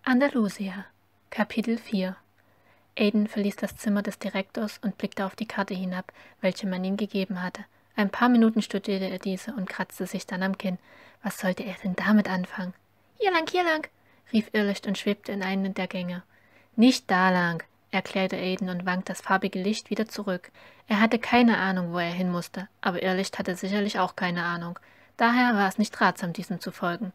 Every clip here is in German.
Andalusia, Kapitel 4. Aiden verließ das Zimmer des Direktors und blickte auf die Karte hinab, welche man ihm gegeben hatte. Ein paar Minuten studierte er diese und kratzte sich dann am Kinn. Was sollte er denn damit anfangen? Hier lang, rief Irrlicht und schwebte in einen der Gänge. Nicht da lang, erklärte Aiden und wankte das farbige Licht wieder zurück. Er hatte keine Ahnung, wo er hin musste, aber Irrlicht hatte sicherlich auch keine Ahnung. Daher war es nicht ratsam, diesem zu folgen.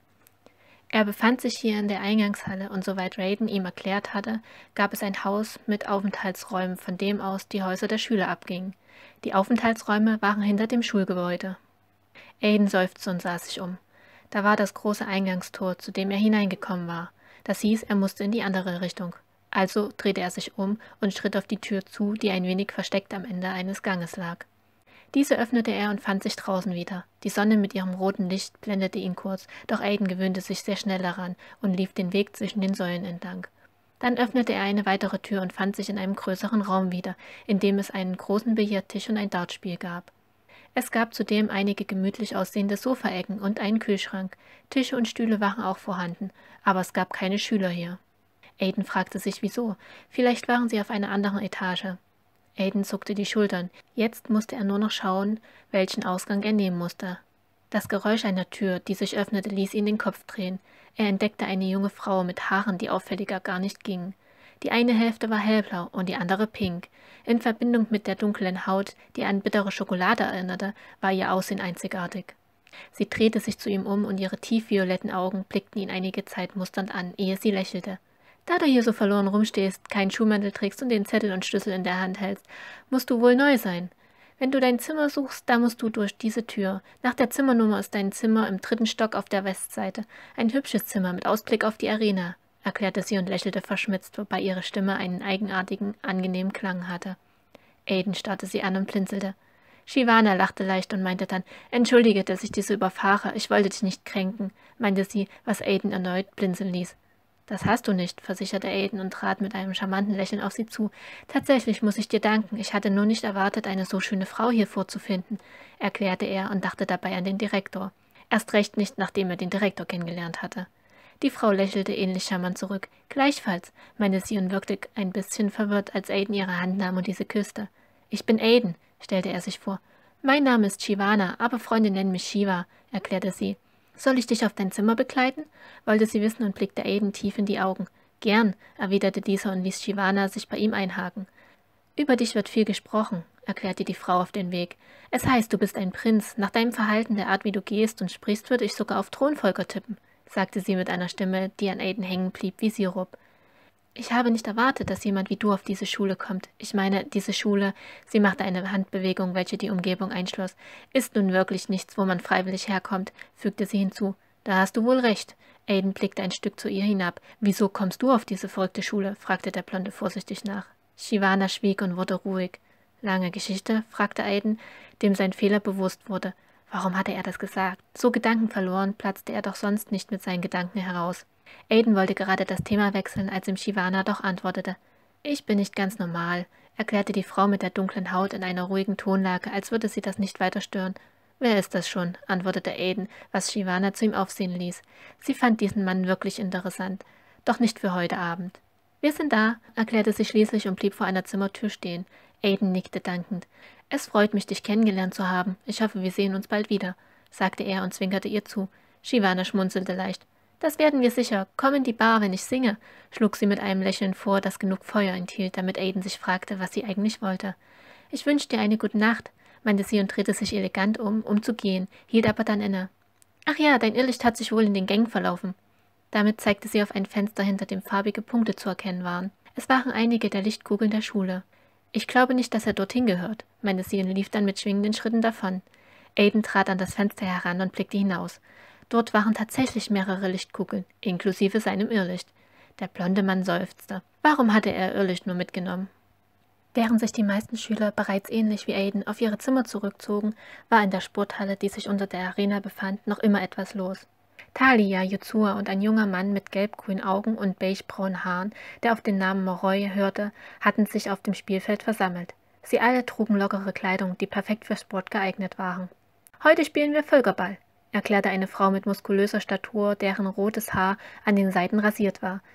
Er befand sich hier in der Eingangshalle und soweit Aiden ihm erklärt hatte, gab es ein Haus mit Aufenthaltsräumen, von dem aus die Häuser der Schüler abgingen. Die Aufenthaltsräume waren hinter dem Schulgebäude. Aiden seufzte und sah sich um. Da war das große Eingangstor, zu dem er hineingekommen war. Das hieß, er musste in die andere Richtung. Also drehte er sich um und schritt auf die Tür zu, die ein wenig versteckt am Ende eines Ganges lag. Diese öffnete er und fand sich draußen wieder. Die Sonne mit ihrem roten Licht blendete ihn kurz, doch Aiden gewöhnte sich sehr schnell daran und lief den Weg zwischen den Säulen entlang. Dann öffnete er eine weitere Tür und fand sich in einem größeren Raum wieder, in dem es einen großen Billardtisch und ein Dartspiel gab. Es gab zudem einige gemütlich aussehende Sofaecken und einen Kühlschrank. Tische und Stühle waren auch vorhanden, aber es gab keine Schüler hier. Aiden fragte sich wieso. Vielleicht waren sie auf einer anderen Etage. Aiden zuckte die Schultern. Jetzt musste er nur noch schauen, welchen Ausgang er nehmen musste. Das Geräusch einer Tür, die sich öffnete, ließ ihn den Kopf drehen. Er entdeckte eine junge Frau mit Haaren, die auffälliger gar nicht gingen. Die eine Hälfte war hellblau und die andere pink. In Verbindung mit der dunklen Haut, die an bittere Schokolade erinnerte, war ihr Aussehen einzigartig. Sie drehte sich zu ihm um und ihre tiefvioletten Augen blickten ihn einige Zeit musternd an, ehe sie lächelte. Da du hier so verloren rumstehst, keinen Schuhmantel trägst und den Zettel und Schlüssel in der Hand hältst, musst du wohl neu sein. Wenn du dein Zimmer suchst, da musst du durch diese Tür. Nach der Zimmernummer ist dein Zimmer im 3. Stock auf der Westseite. Ein hübsches Zimmer mit Ausblick auf die Arena, erklärte sie und lächelte verschmitzt, wobei ihre Stimme einen eigenartigen, angenehmen Klang hatte. Aiden starrte sie an und blinzelte. Shivana lachte leicht und meinte dann, »Entschuldige, dass ich dich so überfahre, ich wollte dich nicht kränken«, meinte sie, was Aiden erneut blinzeln ließ. »Das hast du nicht«, versicherte Aiden und trat mit einem charmanten Lächeln auf sie zu. »Tatsächlich muss ich dir danken, ich hatte nur nicht erwartet, eine so schöne Frau hier vorzufinden«, erklärte er und dachte dabei an den Direktor. Erst recht nicht, nachdem er den Direktor kennengelernt hatte. Die Frau lächelte ähnlich charmant zurück. »Gleichfalls«, meinte sie und wirkte ein bisschen verwirrt, als Aiden ihre Hand nahm und diese küsste. »Ich bin Aiden«, stellte er sich vor. »Mein Name ist Shivana, aber Freunde nennen mich Shiva«, erklärte sie. »Soll ich dich auf dein Zimmer begleiten?« wollte sie wissen und blickte Aiden tief in die Augen. »Gern«, erwiderte dieser und ließ Shivana sich bei ihm einhaken. »Über dich wird viel gesprochen«, erklärte die Frau auf den Weg. »Es heißt, du bist ein Prinz. Nach deinem Verhalten, der Art, wie du gehst und sprichst, würde ich sogar auf Thronfolger tippen«, sagte sie mit einer Stimme, die an Aiden hängen blieb wie Sirup. »Ich habe nicht erwartet, dass jemand wie du auf diese Schule kommt. Ich meine, diese Schule«, sie machte eine Handbewegung, welche die Umgebung einschloss, »ist nun wirklich nichts, wo man freiwillig herkommt«, fügte sie hinzu. »Da hast du wohl recht.« Aiden blickte ein Stück zu ihr hinab. »Wieso kommst du auf diese verrückte Schule?« fragte der Blonde vorsichtig nach. Shivana schwieg und wurde ruhig. »Lange Geschichte?« fragte Aiden, dem sein Fehler bewusst wurde. Warum hatte er das gesagt? So gedankenverloren platzte er doch sonst nicht mit seinen Gedanken heraus. Aiden wollte gerade das Thema wechseln, als ihm Shivana doch antwortete. »Ich bin nicht ganz normal«, erklärte die Frau mit der dunklen Haut in einer ruhigen Tonlage, als würde sie das nicht weiter stören. »Wer ist das schon?« antwortete Aiden, was Shivana zu ihm aufsehen ließ. Sie fand diesen Mann wirklich interessant, doch nicht für heute Abend. »Wir sind da«, erklärte sie schließlich und blieb vor einer Zimmertür stehen. Aiden nickte dankend. »Es freut mich, dich kennengelernt zu haben. Ich hoffe, wir sehen uns bald wieder«, sagte er und zwinkerte ihr zu. Shivana schmunzelte leicht. »Das werden wir sicher. Komm in die Bar, wenn ich singe«, schlug sie mit einem Lächeln vor, das genug Feuer enthielt, damit Aiden sich fragte, was sie eigentlich wollte. »Ich wünsche dir eine gute Nacht«, meinte sie und drehte sich elegant um zu gehen, hielt aber dann inne. »Ach ja, dein Irrlicht hat sich wohl in den Gängen verlaufen.« Damit zeigte sie auf ein Fenster, hinter dem farbige Punkte zu erkennen waren. Es waren einige der Lichtkugeln der Schule. »Ich glaube nicht, dass er dorthin gehört«, meinte sie und lief dann mit schwingenden Schritten davon. Aiden trat an das Fenster heran und blickte hinaus. Dort waren tatsächlich mehrere Lichtkugeln, inklusive seinem Irrlicht. Der blonde Mann seufzte. Warum hatte er Irrlicht nur mitgenommen? Während sich die meisten Schüler bereits ähnlich wie Aiden auf ihre Zimmer zurückzogen, war in der Sporthalle, die sich unter der Arena befand, noch immer etwas los. Talia, Yuzua und ein junger Mann mit gelb-grünen Augen und beigebraunen Haaren, der auf den Namen Moroi hörte, hatten sich auf dem Spielfeld versammelt. Sie alle trugen lockere Kleidung, die perfekt für Sport geeignet waren. »Heute spielen wir Völkerball«, erklärte eine Frau mit muskulöser Statur, deren rotes Haar an den Seiten rasiert war.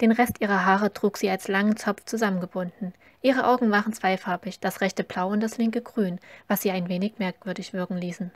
Den Rest ihrer Haare trug sie als langen Zopf zusammengebunden. Ihre Augen waren zweifarbig, das rechte blau und das linke grün, was sie ein wenig merkwürdig wirken ließen.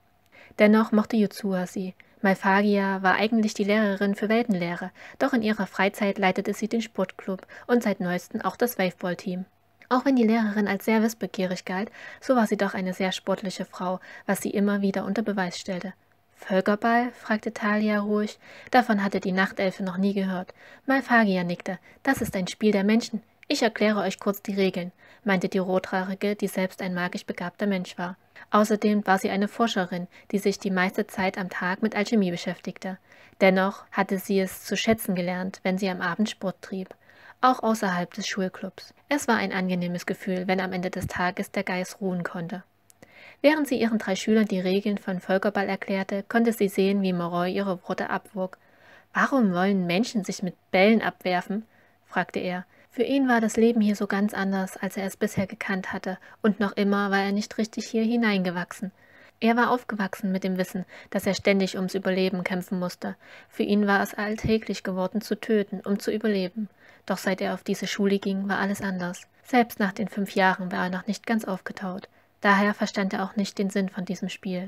Dennoch mochte Yuzua sie. Malphagia war eigentlich die Lehrerin für Weltenlehre, doch in ihrer Freizeit leitete sie den Sportclub und seit neuestem auch das Waveball-Team. Auch wenn die Lehrerin als sehr wissbegierig galt, so war sie doch eine sehr sportliche Frau, was sie immer wieder unter Beweis stellte. »Völkerball?« fragte Thalia ruhig. Davon hatte die Nachtelfe noch nie gehört. Malphagia nickte. »Das ist ein Spiel der Menschen. Ich erkläre euch kurz die Regeln«, meinte die Rothaarige, die selbst ein magisch begabter Mensch war. Außerdem war sie eine Forscherin, die sich die meiste Zeit am Tag mit Alchemie beschäftigte. Dennoch hatte sie es zu schätzen gelernt, wenn sie am Abend Sport trieb. Auch außerhalb des Schulclubs. Es war ein angenehmes Gefühl, wenn am Ende des Tages der Geist ruhen konnte. Während sie ihren 3 Schülern die Regeln von Völkerball erklärte, konnte sie sehen, wie Moroi ihre Worte abwog. »Warum wollen Menschen sich mit Bällen abwerfen?« fragte er. Für ihn war das Leben hier so ganz anders, als er es bisher gekannt hatte, und noch immer war er nicht richtig hier hineingewachsen. Er war aufgewachsen mit dem Wissen, dass er ständig ums Überleben kämpfen musste. Für ihn war es alltäglich geworden, zu töten, um zu überleben. Doch seit er auf diese Schule ging, war alles anders. Selbst nach den 5 Jahren war er noch nicht ganz aufgetaut. Daher verstand er auch nicht den Sinn von diesem Spiel.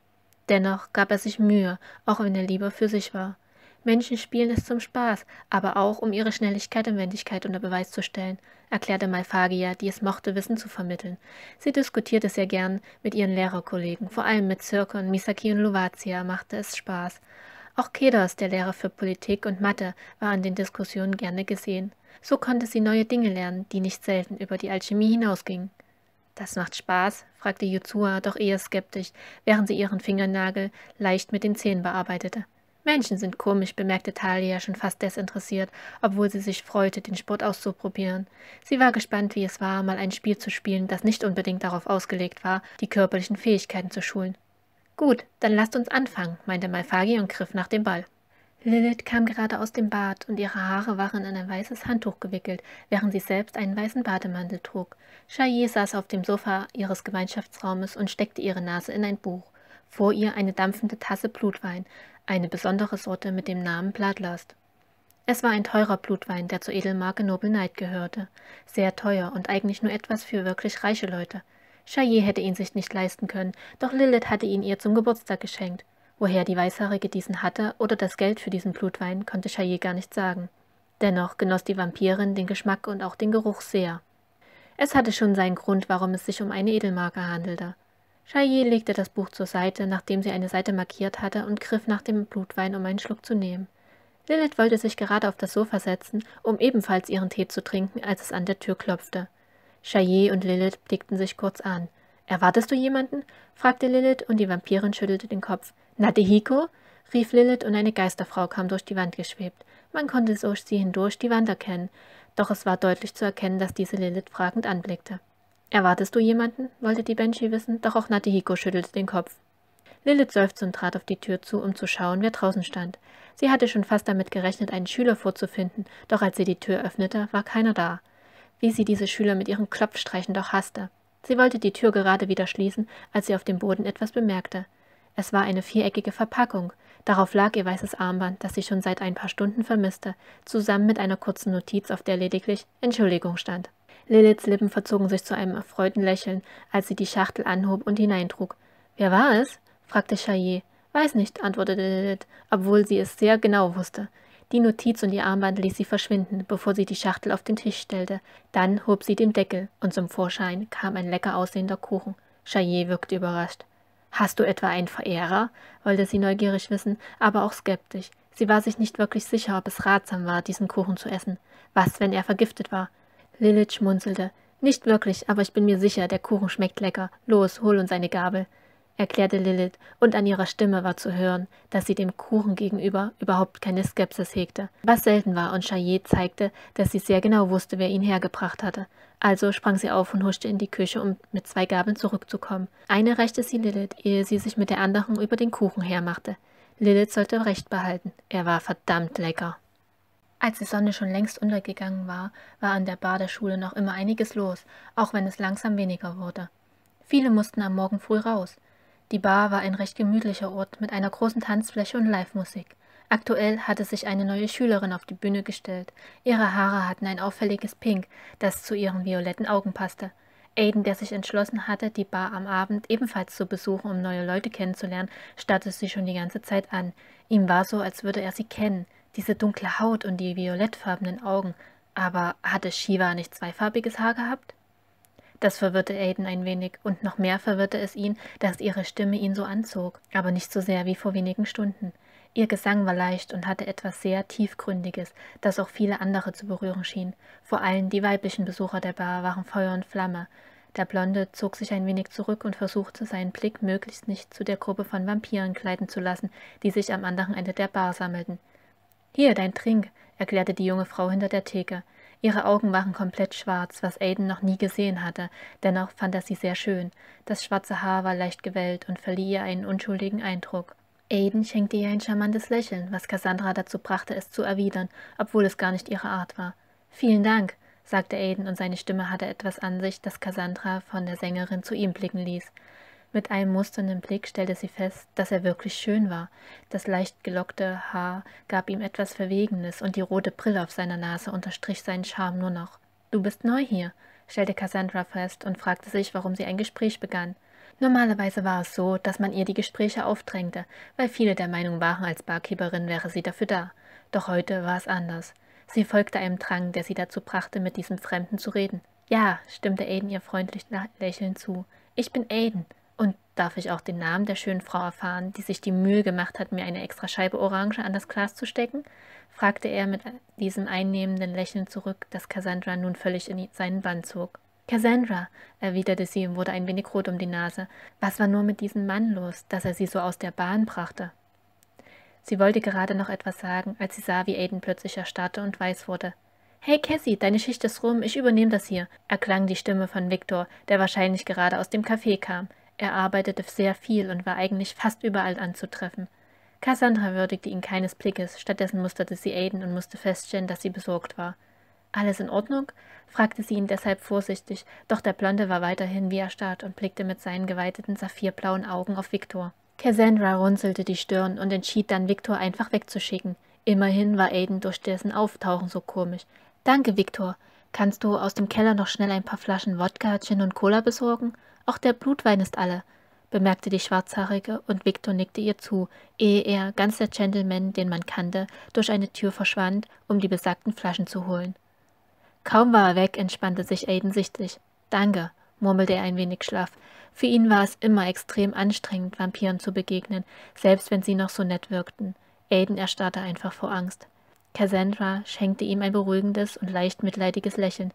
Dennoch gab er sich Mühe, auch wenn er lieber für sich war. Menschen spielen es zum Spaß, aber auch, um ihre Schnelligkeit und Wendigkeit unter Beweis zu stellen, erklärte Malphagia, die es mochte, Wissen zu vermitteln. Sie diskutierte sehr gern mit ihren Lehrerkollegen, vor allem mit Zirkon, Misaki und Luvatia machte es Spaß. Auch Kedos, der Lehrer für Politik und Mathe, war an den Diskussionen gerne gesehen. So konnte sie neue Dinge lernen, die nicht selten über die Alchemie hinausgingen. »Das macht Spaß?« fragte Yuzua, doch eher skeptisch, während sie ihren Fingernagel leicht mit den Zähnen bearbeitete. »Menschen sind komisch«, bemerkte Thalia schon fast desinteressiert, obwohl sie sich freute, den Sport auszuprobieren. Sie war gespannt, wie es war, mal ein Spiel zu spielen, das nicht unbedingt darauf ausgelegt war, die körperlichen Fähigkeiten zu schulen. »Gut, dann lasst uns anfangen«, meinte Malphagia und griff nach dem Ball. Lilith kam gerade aus dem Bad und ihre Haare waren in ein weißes Handtuch gewickelt, während sie selbst einen weißen Bademantel trug. Chaillet saß auf dem Sofa ihres Gemeinschaftsraumes und steckte ihre Nase in ein Buch. Vor ihr eine dampfende Tasse Blutwein, eine besondere Sorte mit dem Namen Bloodlust. Es war ein teurer Blutwein, der zur Edelmarke Noble Knight gehörte. Sehr teuer und eigentlich nur etwas für wirklich reiche Leute. Chaillet hätte ihn sich nicht leisten können, doch Lilith hatte ihn ihr zum Geburtstag geschenkt. Woher die Weißhaarige diesen hatte oder das Geld für diesen Blutwein, konnte Chaillet gar nicht sagen. Dennoch genoss die Vampirin den Geschmack und auch den Geruch sehr. Es hatte schon seinen Grund, warum es sich um eine Edelmarke handelte. Chaillet legte das Buch zur Seite, nachdem sie eine Seite markiert hatte, und griff nach dem Blutwein, um einen Schluck zu nehmen. Lilith wollte sich gerade auf das Sofa setzen, um ebenfalls ihren Tee zu trinken, als es an der Tür klopfte. Chaillet und Lilith blickten sich kurz an. »Erwartest du jemanden?« fragte Lilith, und die Vampirin schüttelte den Kopf. »Nadehiko?« rief Lilith, und eine Geisterfrau kam durch die Wand geschwebt. Man konnte durch sie hindurch die Wand erkennen, doch es war deutlich zu erkennen, dass diese Lilith fragend anblickte. »Erwartest du jemanden?« wollte die Banshee wissen, doch auch Nadehiko schüttelte den Kopf. Lilith seufzte und trat auf die Tür zu, um zu schauen, wer draußen stand. Sie hatte schon fast damit gerechnet, einen Schüler vorzufinden, doch als sie die Tür öffnete, war keiner da. Wie sie diese Schüler mit ihren Klopfstreichen doch hasste. Sie wollte die Tür gerade wieder schließen, als sie auf dem Boden etwas bemerkte. Es war eine viereckige Verpackung. Darauf lag ihr weißes Armband, das sie schon seit ein paar Stunden vermisste, zusammen mit einer kurzen Notiz, auf der lediglich »Entschuldigung« stand. Liliths Lippen verzogen sich zu einem erfreuten Lächeln, als sie die Schachtel anhob und hineintrug. »Wer war es?« fragte Chaillet. »Weiß nicht«, antwortete Lilith, obwohl sie es sehr genau wusste. Die Notiz und ihr Armband ließ sie verschwinden, bevor sie die Schachtel auf den Tisch stellte. Dann hob sie den Deckel, und zum Vorschein kam ein lecker aussehender Kuchen. Chaillet wirkte überrascht. »Hast du etwa einen Verehrer?« wollte sie neugierig wissen, aber auch skeptisch. Sie war sich nicht wirklich sicher, ob es ratsam war, diesen Kuchen zu essen. Was, wenn er vergiftet war? Lilith schmunzelte. »Nicht wirklich, aber ich bin mir sicher, der Kuchen schmeckt lecker. Los, hol uns eine Gabel«, erklärte Lilith, und an ihrer Stimme war zu hören, dass sie dem Kuchen gegenüber überhaupt keine Skepsis hegte, was selten war, und Chaillet zeigte, dass sie sehr genau wusste, wer ihn hergebracht hatte. Also sprang sie auf und huschte in die Küche, um mit 2 Gabeln zurückzukommen. Eine reichte sie Lilith, ehe sie sich mit der anderen über den Kuchen hermachte. Lilith sollte Recht behalten. Er war verdammt lecker. Als die Sonne schon längst untergegangen war, war an der Bar der Schule noch immer einiges los, auch wenn es langsam weniger wurde. Viele mussten am Morgen früh raus. Die Bar war ein recht gemütlicher Ort mit einer großen Tanzfläche und Live-Musik. Aktuell hatte sich eine neue Schülerin auf die Bühne gestellt. Ihre Haare hatten ein auffälliges Pink, das zu ihren violetten Augen passte. Aiden, der sich entschlossen hatte, die Bar am Abend ebenfalls zu besuchen, um neue Leute kennenzulernen, starrte sie schon die ganze Zeit an. Ihm war so, als würde er sie kennen, diese dunkle Haut und die violettfarbenen Augen. Aber hatte Shiva nicht zweifarbiges Haar gehabt? Das verwirrte Aiden ein wenig, und noch mehr verwirrte es ihn, dass ihre Stimme ihn so anzog, aber nicht so sehr wie vor wenigen Stunden. Ihr Gesang war leicht und hatte etwas sehr Tiefgründiges, das auch viele andere zu berühren schien. Vor allem die weiblichen Besucher der Bar waren Feuer und Flamme. Der Blonde zog sich ein wenig zurück und versuchte, seinen Blick möglichst nicht zu der Gruppe von Vampiren gleiten zu lassen, die sich am anderen Ende der Bar sammelten. »Hier, dein Trink«, erklärte die junge Frau hinter der Theke. Ihre Augen waren komplett schwarz, was Aiden noch nie gesehen hatte, dennoch fand er sie sehr schön. Das schwarze Haar war leicht gewellt und verlieh ihr einen unschuldigen Eindruck. Aiden schenkte ihr ein charmantes Lächeln, was Cassandra dazu brachte, es zu erwidern, obwohl es gar nicht ihre Art war. »Vielen Dank«, sagte Aiden, und seine Stimme hatte etwas an sich, das Cassandra von der Sängerin zu ihm blicken ließ. Mit einem musternden Blick stellte sie fest, dass er wirklich schön war. Das leicht gelockte Haar gab ihm etwas Verwegenes, und die rote Brille auf seiner Nase unterstrich seinen Charme nur noch. »Du bist neu hier«, stellte Cassandra fest und fragte sich, warum sie ein Gespräch begann. Normalerweise war es so, dass man ihr die Gespräche aufdrängte, weil viele der Meinung waren, als Barkeeperin wäre sie dafür da. Doch heute war es anders. Sie folgte einem Drang, der sie dazu brachte, mit diesem Fremden zu reden. »Ja«, stimmte Aiden ihr freundlich lächelnd zu, »ich bin Aiden. Und darf ich auch den Namen der schönen Frau erfahren, die sich die Mühe gemacht hat, mir eine extra Scheibe Orange an das Glas zu stecken?« fragte er mit diesem einnehmenden Lächeln zurück, das Cassandra nun völlig in seinen Bann zog. »Cassandra«, erwiderte sie und wurde ein wenig rot um die Nase. Was war nur mit diesem Mann los, dass er sie so aus der Bahn brachte? Sie wollte gerade noch etwas sagen, als sie sah, wie Aiden plötzlich erstarrte und weiß wurde. »Hey Cassie, deine Schicht ist rum, ich übernehme das hier«, erklang die Stimme von Victor, der wahrscheinlich gerade aus dem Café kam. Er arbeitete sehr viel und war eigentlich fast überall anzutreffen. Cassandra würdigte ihn keines Blickes, stattdessen musterte sie Aiden und musste feststellen, dass sie besorgt war. »Alles in Ordnung?« fragte sie ihn deshalb vorsichtig, doch der Blonde war weiterhin wie erstarrt und blickte mit seinen geweiteten saphirblauen Augen auf Victor. Cassandra runzelte die Stirn und entschied dann, Victor einfach wegzuschicken. Immerhin war Aiden durch dessen Auftauchen so komisch. »Danke, Victor. Kannst du aus dem Keller noch schnell ein paar Flaschen Wodka, Gin und Cola besorgen? Auch der Blutwein ist alle«, bemerkte die Schwarzhaarige, und Victor nickte ihr zu, ehe er, ganz der Gentleman, den man kannte, durch eine Tür verschwand, um die besagten Flaschen zu holen. Kaum war er weg, entspannte sich Aiden sichtlich. »Danke«, murmelte er ein wenig schlaff. Für ihn war es immer extrem anstrengend, Vampiren zu begegnen, selbst wenn sie noch so nett wirkten. Aiden erstarrte einfach vor Angst. Cassandra schenkte ihm ein beruhigendes und leicht mitleidiges Lächeln.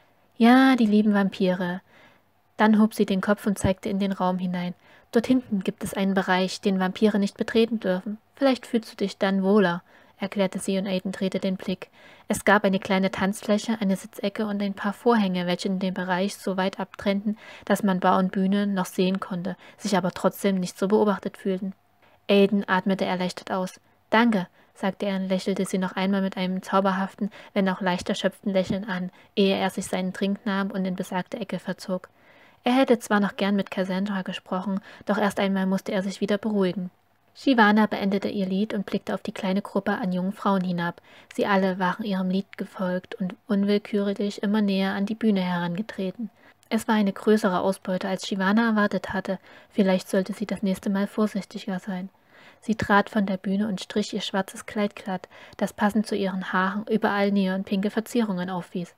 »Ja, die lieben Vampire.« Dann hob sie den Kopf und zeigte in den Raum hinein. »Dort hinten gibt es einen Bereich, den Vampire nicht betreten dürfen. Vielleicht fühlst du dich dann wohler«, erklärte sie, und Aiden drehte den Blick. Es gab eine kleine Tanzfläche, eine Sitzecke und ein paar Vorhänge, welche den Bereich so weit abtrennten, dass man Bar und Bühne noch sehen konnte, sich aber trotzdem nicht so beobachtet fühlten. Aiden atmete erleichtert aus. »Danke«, sagte er und lächelte sie noch einmal mit einem zauberhaften, wenn auch leicht erschöpften Lächeln an, ehe er sich seinen Trink nahm und in besagte Ecke verzog. Er hätte zwar noch gern mit Cassandra gesprochen, doch erst einmal musste er sich wieder beruhigen. Shivana beendete ihr Lied und blickte auf die kleine Gruppe an jungen Frauen hinab. Sie alle waren ihrem Lied gefolgt und unwillkürlich immer näher an die Bühne herangetreten. Es war eine größere Ausbeute, als Shivana erwartet hatte. Vielleicht sollte sie das nächste Mal vorsichtiger sein. Sie trat von der Bühne und strich ihr schwarzes Kleid glatt, das passend zu ihren Haaren überall neonpinke Verzierungen aufwies.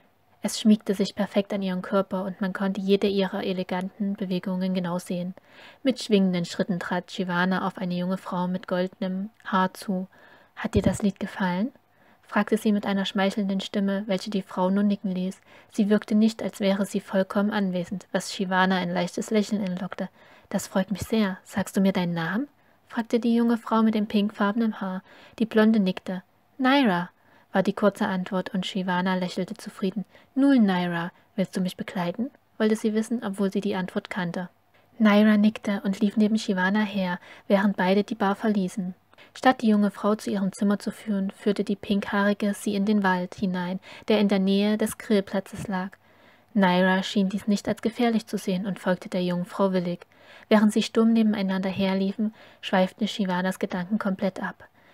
Es schmiegte sich perfekt an ihren Körper, und man konnte jede ihrer eleganten Bewegungen genau sehen. Mit schwingenden Schritten trat Shivana auf eine junge Frau mit goldenem Haar zu. »Hat dir das Lied gefallen?« fragte sie mit einer schmeichelnden Stimme, welche die Frau nur nicken ließ. Sie wirkte nicht, als wäre sie vollkommen anwesend, was Shivana ein leichtes Lächeln entlockte. »Das freut mich sehr. Sagst du mir deinen Namen?« fragte die junge Frau mit dem pinkfarbenen Haar. Die Blonde nickte. »Naira«, war die kurze Antwort, und Shivana lächelte zufrieden. »Nun, Naira, willst du mich begleiten?« wollte sie wissen, obwohl sie die Antwort kannte. Naira nickte und lief neben Shivana her, während beide die Bar verließen. Statt die junge Frau zu ihrem Zimmer zu führen, führte die Pinkhaarige sie in den Wald hinein, der in der Nähe des Grillplatzes lag. Naira schien dies nicht als gefährlich zu sehen und folgte der jungen Frau willig. Während sie stumm nebeneinander herliefen, schweiften Shivanas Gedanken komplett ab.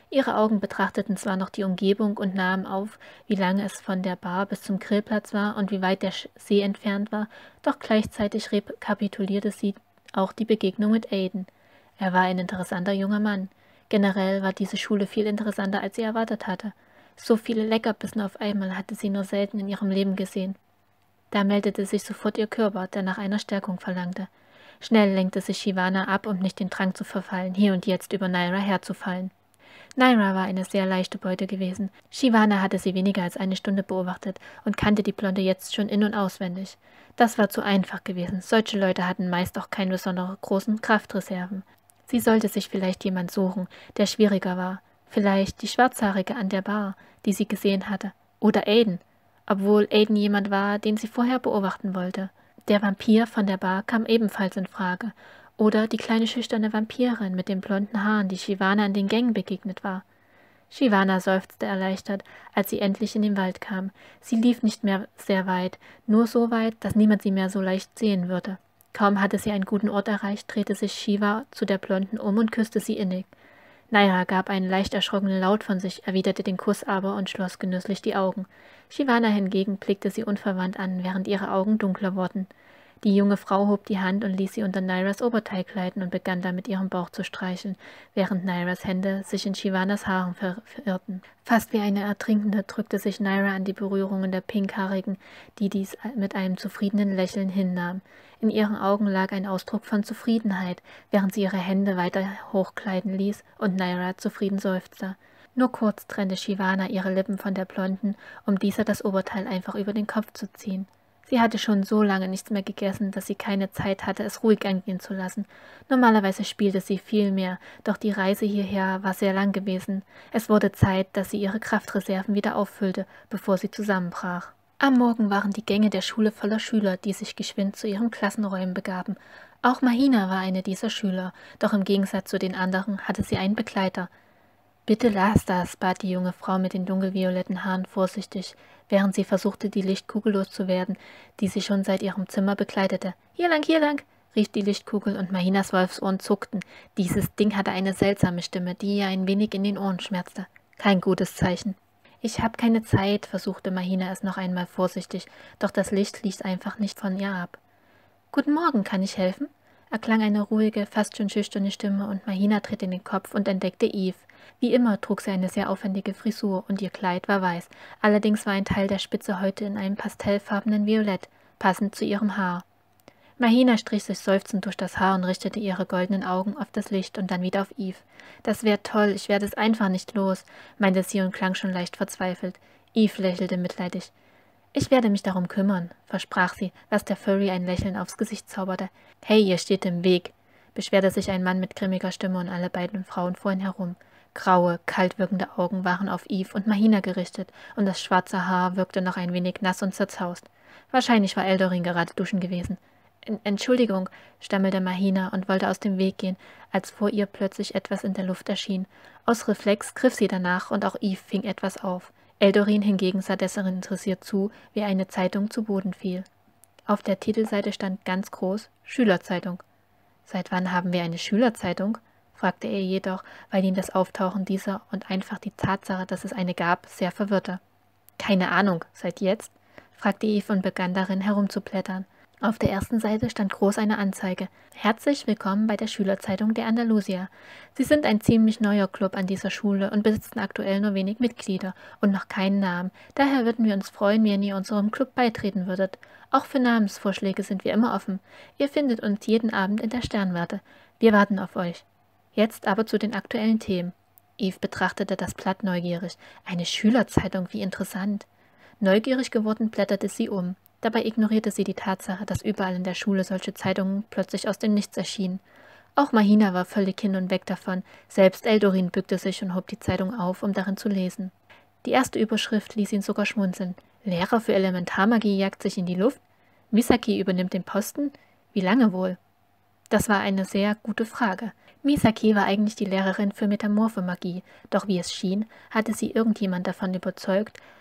Ihre Augen betrachteten zwar noch die Umgebung und nahmen auf, wie lange es von der Bar bis zum Grillplatz war und wie weit der See entfernt war, doch gleichzeitig rekapitulierte sie auch die Begegnung mit Aiden. Er war ein interessanter junger Mann. Generell war diese Schule viel interessanter, als sie erwartet hatte. So viele Leckerbissen auf einmal hatte sie nur selten in ihrem Leben gesehen. Da meldete sich sofort ihr Körper, der nach einer Stärkung verlangte. Schnell lenkte sich Shivana ab, um nicht den Drang zu verfallen, hier und jetzt über Naira herzufallen. Naira war eine sehr leichte Beute gewesen. Shivana hatte sie weniger als eine Stunde beobachtet und kannte die Blonde jetzt schon in- und auswendig. Das war zu einfach gewesen. Solche Leute hatten meist auch keine besonders großen Kraftreserven. Sie sollte sich vielleicht jemand suchen, der schwieriger war. Vielleicht die Schwarzhaarige an der Bar, die sie gesehen hatte. Oder Aiden, obwohl Aiden jemand war, den sie vorher beobachten wollte. Der Vampir von der Bar kam ebenfalls in Frage. Oder die kleine schüchterne Vampirin mit den blonden Haaren, die Shivana in den Gängen begegnet war. Shivana seufzte erleichtert, als sie endlich in den Wald kam. Sie lief nicht mehr sehr weit, nur so weit, dass niemand sie mehr so leicht sehen würde. Kaum hatte sie einen guten Ort erreicht, drehte sich Shiva zu der Blonden um und küsste sie innig. Naira gab einen leicht erschrockenen Laut von sich, erwiderte den Kuss aber und schloss genüsslich die Augen. Shivana hingegen blickte sie unverwandt an, während ihre Augen dunkler wurden. Die junge Frau hob die Hand und ließ sie unter Nairas Oberteil gleiten und begann damit ihren Bauch zu streicheln, während Nairas Hände sich in Shivanas Haaren verirrten. Fast wie eine Ertrinkende drückte sich Naira an die Berührungen der Pinkhaarigen, die dies mit einem zufriedenen Lächeln hinnahm. In ihren Augen lag ein Ausdruck von Zufriedenheit, während sie ihre Hände weiter hochgleiten ließ und Naira zufrieden seufzte. Nur kurz trennte Shivana ihre Lippen von der Blonden, um dieser das Oberteil einfach über den Kopf zu ziehen. Sie hatte schon so lange nichts mehr gegessen, dass sie keine Zeit hatte, es ruhig angehen zu lassen. Normalerweise spielte sie viel mehr, doch die Reise hierher war sehr lang gewesen. Es wurde Zeit, dass sie ihre Kraftreserven wieder auffüllte, bevor sie zusammenbrach. Am Morgen waren die Gänge der Schule voller Schüler, die sich geschwind zu ihren Klassenräumen begaben. Auch Mahina war eine dieser Schüler, doch im Gegensatz zu den anderen hatte sie einen Begleiter. »Bitte lass das«, bat die junge Frau mit den dunkelvioletten Haaren vorsichtig, während sie versuchte, die Lichtkugel loszuwerden, die sie schon seit ihrem Zimmer begleitete. Hier lang«, rief die Lichtkugel, und Mahinas Wolfsohren zuckten. Dieses Ding hatte eine seltsame Stimme, die ihr ein wenig in den Ohren schmerzte. Kein gutes Zeichen. »Ich habe keine Zeit«, versuchte Mahina es noch einmal vorsichtig, doch das Licht ließ einfach nicht von ihr ab. »Guten Morgen, kann ich helfen?« erklang eine ruhige, fast schon schüchterne Stimme, und Mahina drehte den Kopf und entdeckte Eve. Wie immer trug sie eine sehr aufwendige Frisur, und ihr Kleid war weiß, allerdings war ein Teil der Spitze heute in einem pastellfarbenen Violett, passend zu ihrem Haar. Mahina strich sich seufzend durch das Haar und richtete ihre goldenen Augen auf das Licht und dann wieder auf Eve. »Das wäre toll, ich werde es einfach nicht los«, meinte sie und klang schon leicht verzweifelt. Eve lächelte mitleidig. »Ich werde mich darum kümmern«, versprach sie, was der Furry ein Lächeln aufs Gesicht zauberte. »Hey, ihr steht im Weg«, beschwerte sich ein Mann mit grimmiger Stimme, und alle beiden Frauen fuhren herum. Graue, kalt wirkende Augen waren auf Eve und Mahina gerichtet, und das schwarze Haar wirkte noch ein wenig nass und zerzaust. Wahrscheinlich war Eldorin gerade duschen gewesen. »Entschuldigung«, stammelte Mahina und wollte aus dem Weg gehen, als vor ihr plötzlich etwas in der Luft erschien. Aus Reflex griff sie danach, und auch Eve fing etwas auf. Eldorin hingegen sah desinteressiert zu, wie eine Zeitung zu Boden fiel. Auf der Titelseite stand ganz groß »Schülerzeitung«. »Seit wann haben wir eine Schülerzeitung?«, fragte er jedoch, weil ihn das Auftauchen dieser und einfach die Tatsache, dass es eine gab, sehr verwirrte. »Keine Ahnung, seit jetzt?«, fragte Eve und begann darin herumzublättern. Auf der ersten Seite stand groß eine Anzeige. »Herzlich willkommen bei der Schülerzeitung der Andalusia. Sie sind ein ziemlich neuer Club an dieser Schule und besitzen aktuell nur wenig Mitglieder und noch keinen Namen. Daher würden wir uns freuen, wenn ihr unserem Club beitreten würdet. Auch für Namensvorschläge sind wir immer offen. Ihr findet uns jeden Abend in der Sternwarte. Wir warten auf euch. Jetzt aber zu den aktuellen Themen.« Eve betrachtete das Blatt neugierig. Eine Schülerzeitung, wie interessant. Neugierig geworden blätterte sie um. Dabei ignorierte sie die Tatsache, dass überall in der Schule solche Zeitungen plötzlich aus dem Nichts erschienen. Auch Mahina war völlig hin und weg davon. Selbst Eldorin bückte sich und hob die Zeitung auf, um darin zu lesen. Die erste Überschrift ließ ihn sogar schmunzeln. »Lehrer für Elementarmagie jagt sich in die Luft? Misaki übernimmt den Posten? Wie lange wohl?« Das war eine sehr gute Frage. Misaki war eigentlich die Lehrerin für metamorphe Magie, doch wie es schien, hatte sie irgendjemand davon überzeugt,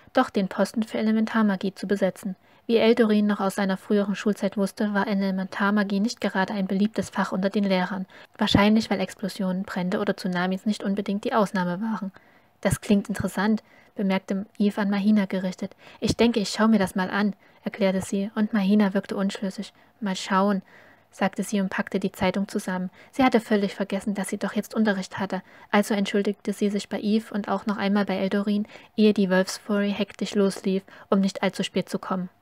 doch den Posten für Elementarmagie zu besetzen. Wie Eldorin noch aus seiner früheren Schulzeit wusste, war Elementarmagie nicht gerade ein beliebtes Fach unter den Lehrern, wahrscheinlich weil Explosionen, Brände oder Tsunamis nicht unbedingt die Ausnahme waren. »Das klingt interessant«, bemerkte Eve an Mahina gerichtet. »Ich denke, ich schaue mir das mal an«, erklärte sie, und Mahina wirkte unschlüssig. »Mal schauen«, sagte sie und packte die Zeitung zusammen. Sie hatte völlig vergessen, dass sie doch jetzt Unterricht hatte, also entschuldigte sie sich bei Eve und auch noch einmal bei Eldorin, ehe die Wolfsfury hektisch loslief, um nicht allzu spät zu kommen.